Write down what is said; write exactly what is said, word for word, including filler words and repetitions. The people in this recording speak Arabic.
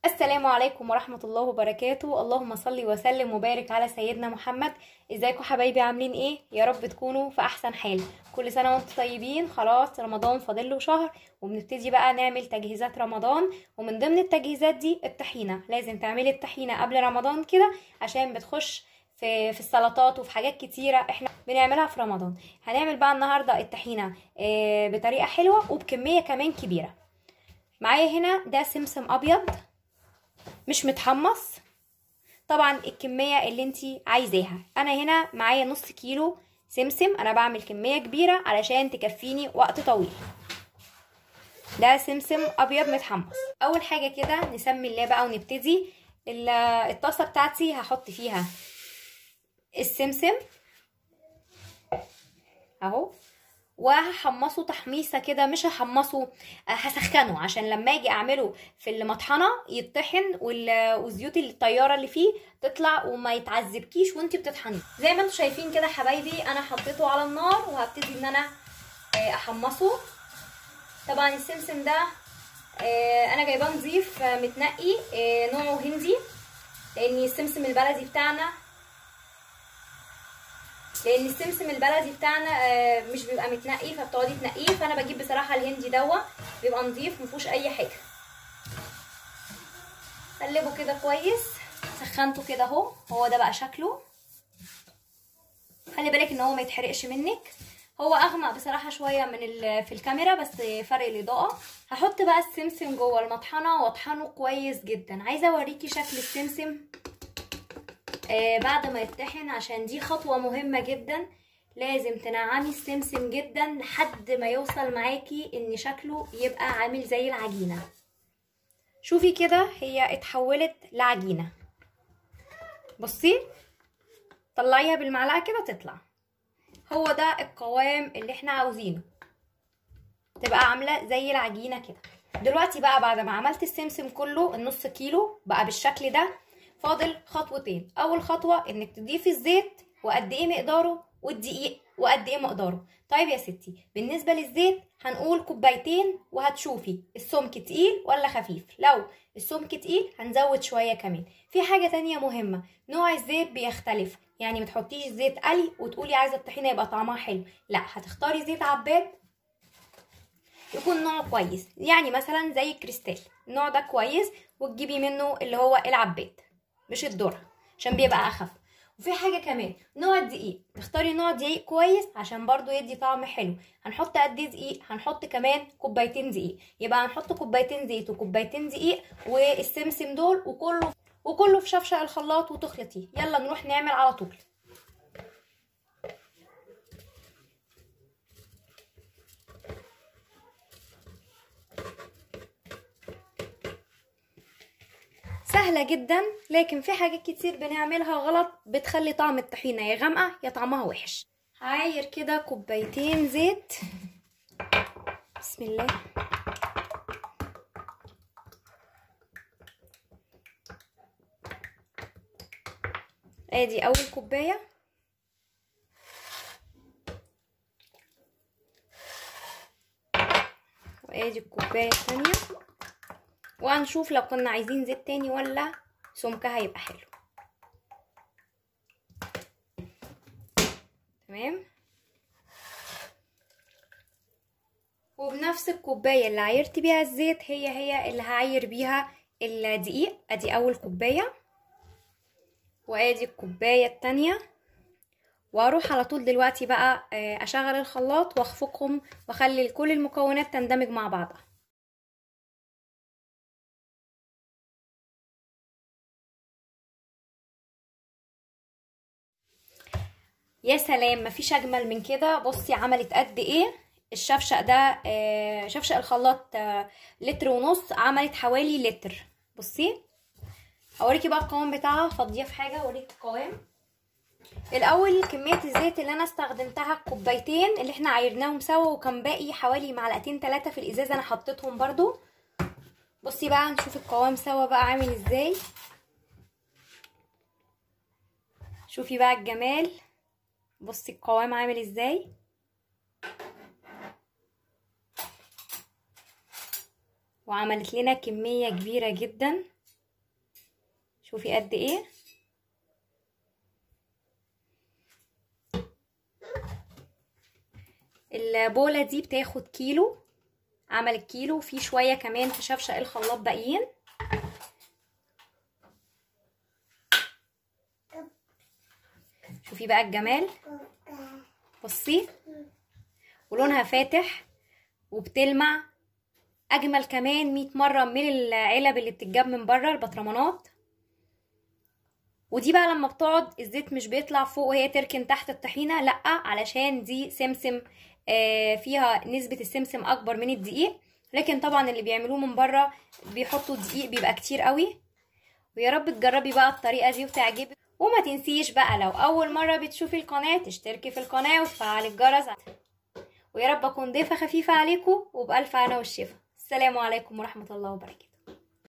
السلام عليكم ورحمة الله وبركاته. اللهم صل وسلم وبارك على سيدنا محمد. ازيكم حبايبي؟ عاملين ايه؟ يا رب تكونوا في احسن حال. كل سنة وانتم طيبين. خلاص رمضان فاضل له شهر وبنبتدي بقى نعمل تجهيزات رمضان، ومن ضمن التجهيزات دي الطحينة. لازم تعملي الطحينة قبل رمضان كده عشان بتخش في في السلطات وفي حاجات كتيرة احنا بنعملها في رمضان. هنعمل بقى النهاردة الطحينة آه، بطريقة حلوة وبكمية كمان كبيرة. معايا هنا ده سمسم ابيض مش متحمص، طبعا الكمية اللي انتي عايزاها. انا هنا معايا نص كيلو سمسم، انا بعمل كمية كبيرة علشان تكفيني وقت طويل. ده سمسم ابيض متحمص. اول حاجة كده نسمي الله بقى ونبتدي. الطاسة بتاعتي هحط فيها السمسم اهو، وهحمصه تحميصه كده، مش هحمصه، هسخنه عشان لما اجي اعمله في المطحنه يتطحن والزيوت الطياره اللي فيه تطلع وما يتعذبكيش وانتي بتطحنيه. زي ما انتم شايفين كده حبايبي، انا حطيته على النار وهبتدي ان انا احمصه. طبعا السمسم ده انا جايباه نظيف متنقي، نوعه هندي، لان السمسم البلدي بتاعنا لان السمسم البلدي بتاعنا مش بيبقى متنقي، فبتقعدي تنقيه. فانا بجيب بصراحه الهندي دوا بيبقى نظيف مفيهوش اي حاجه. قلبه كده كويس، سخنته كده اهو، هو ده بقى شكله. خلي بالك ان هو ما يتحرقش منك. هو اغمق بصراحه شويه من في الكاميرا بس فرق الاضاءه. هحط بقى السمسم جوه المطحنه واطحنه كويس جدا. عايزه اوريكي شكل السمسم آه بعد ما يتطحن، عشان دي خطوة مهمة جدا. لازم تنعمي السمسم جدا لحد ما يوصل معاكي ان شكله يبقى عامل زي العجينة. شوفي كده هي اتحولت لعجينة. بصي طلعيها بالمعلقة كده تطلع. هو ده القوام اللي احنا عاوزينه، تبقى عاملة زي العجينة كده. دلوقتي بقى بعد ما عملت السمسم كله النص كيلو بقى بالشكل ده، فاضل خطوتين. اول خطوه انك تضيفي الزيت وقد ايه مقداره، والدقيق وقد ايه مقداره. طيب يا ستي، بالنسبه للزيت هنقول كوبايتين، وهتشوفي السمك تقيل ولا خفيف. لو السمك تقيل هنزود شويه كمان. في حاجه تانية مهمه، نوع الزيت بيختلف، يعني ما تحطيش زيت قلي وتقولي عايزه الطحينه يبقى طعمها حلو، لا، هتختاري زيت عباد يكون نوع كويس، يعني مثلا زي كريستال، النوع ده كويس، وتجيبي منه اللي هو العباد مش الذره عشان بيبقى اخف. وفي حاجه كمان، نوع الدقيق، تختاري نوع دقيق كويس عشان برضو يدي طعم حلو. هنحط قد ايه دقيق؟ هنحط كمان كوبايتين دقيق، يبقى هنحط كوبايتين زيت وكوبايتين دقيق والسمسم دول، وكله وكله في شفشق الخلاط وتخلطيه. يلا نروح نعمل على طول. سهلة جدا، لكن في حاجات كتير بنعملها غلط بتخلي طعم الطحينة يا غامقة يا طعمها وحش. هعاير كده كوبايتين زيت، بسم الله. ادي اول كوباية، وادي الكوباية الثانية، وهنشوف لو كنا عايزين زيت تاني ولا سمكها هيبقى حلو. تمام. وبنفس الكوباية اللي عايرت بيها الزيت هي هي اللي هعاير بيها الدقيق. ادي اول كوباية، وادي الكوباية التانية. واروح على طول دلوقتي بقى اشغل الخلاط واخفقهم واخلي كل المكونات تندمج مع بعضها. يا سلام، مفيش اجمل من كده. بصي عملت قد ايه الشفشق ده، شفشق الخلاط لتر ونص، عملت حوالي لتر. بصي هوريكي بقى القوام بتاعها، فاضيه في حاجه اوريكي القوام. الاول كميه الزيت اللي انا استخدمتها كوبايتين اللي احنا عايرناهم سوا، وكان باقي حوالي معلقتين ثلاثه في الازازه انا حطيتهم برضو. بصي بقى نشوف القوام سوا بقى عامل ازاي. شوفي بقى الجمال، بصي القوام عامل ازاي. وعملت لنا كميه كبيره جدا. شوفي قد ايه. البولة دي بتاخد كيلو، عملت كيلو، وفي شوية كمان في شفشق الخلاط باقيين. شوفي بقى الجمال، بصي، ولونها فاتح وبتلمع اجمل كمان مية مرة من العلب اللي بتتجاب من بره، البطرمانات. ودي بقى لما بتقعد الزيت مش بيطلع فوق وهي تركن تحت الطحينة، لا، علشان دي سمسم، آه فيها نسبة السمسم اكبر من الدقيق. لكن طبعا اللي بيعملوه من بره بيحطوا دقيق بيبقى كتير قوي. ويا رب تجربي بقى الطريقة دي وتعجبك. وما تنسيش بقى لو اول مرة بتشوفي القناة تشتركي في القناة وتفعلي الجرس. ويا رب اكون ضيفة خفيفة عليكم، وبألف هنا والشفا. السلام عليكم ورحمة الله وبركاته.